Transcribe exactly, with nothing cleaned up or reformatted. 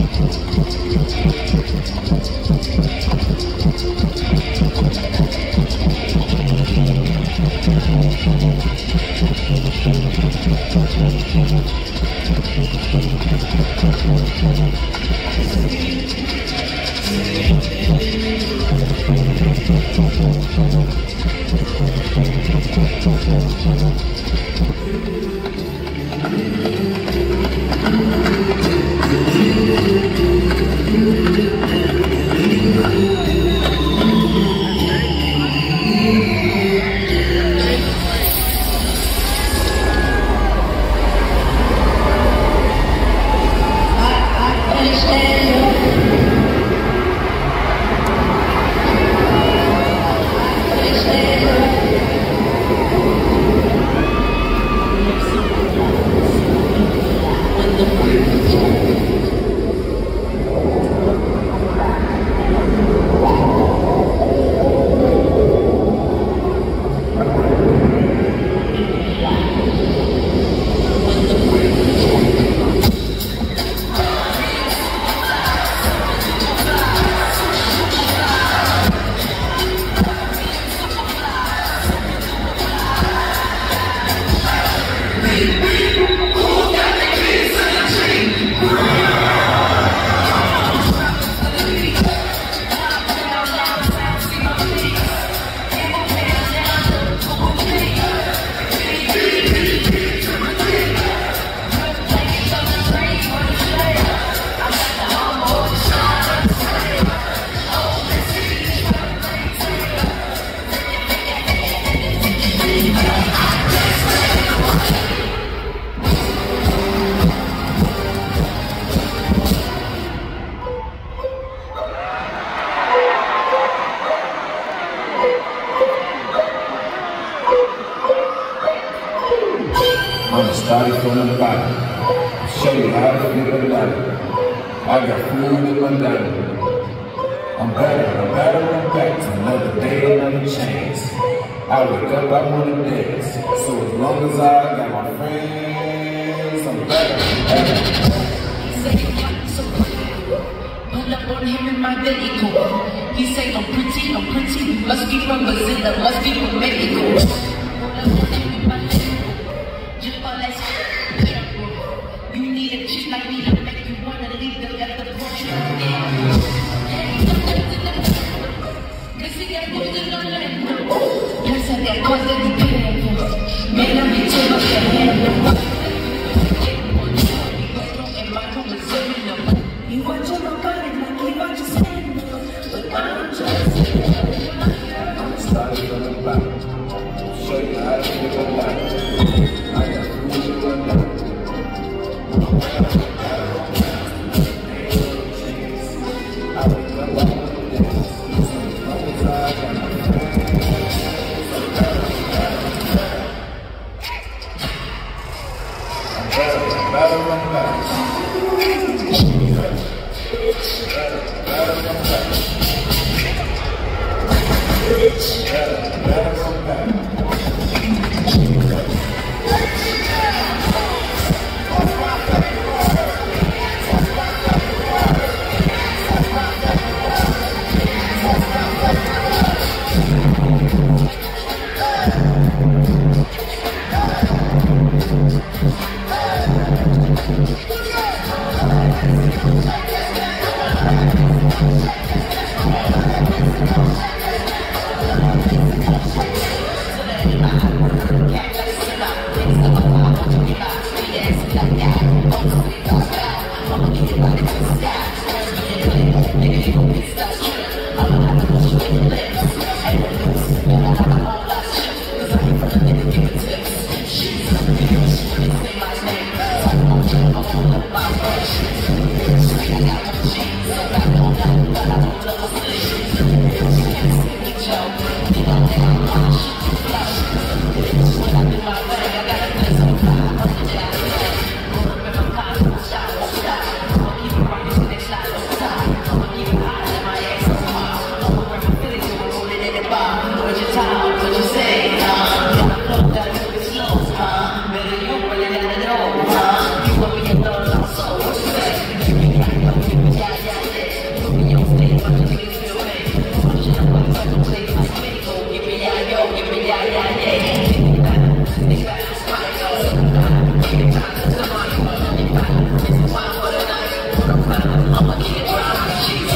I'm starting from the bottom. I'll show you how to flip a dollar. I got food in my dining. I'm better, I'm better, I'm back to another day, another chance. I wake up, I wanna dance. So as long as I got my friends, I'm better, I'm better. He say I'm so pretty. Pull up on him in my vehicle. He say I'm pretty, I'm pretty. Must be from Brazil, must be from Mexico. Pull up on him in my vehicle. Just all that shit. You need a chick like me to make you wanna leave the left of the porch. That cause that you pay. Man, I'm in too much to handle. You watch your body like you watch your sandal. But I'm just I'm starting from the bottom. Show you how to flip a dollar. I got food in my dining. I wake up, I wanna dance. So as long as I got my friends. Better, better, better, time. I'ma get it right.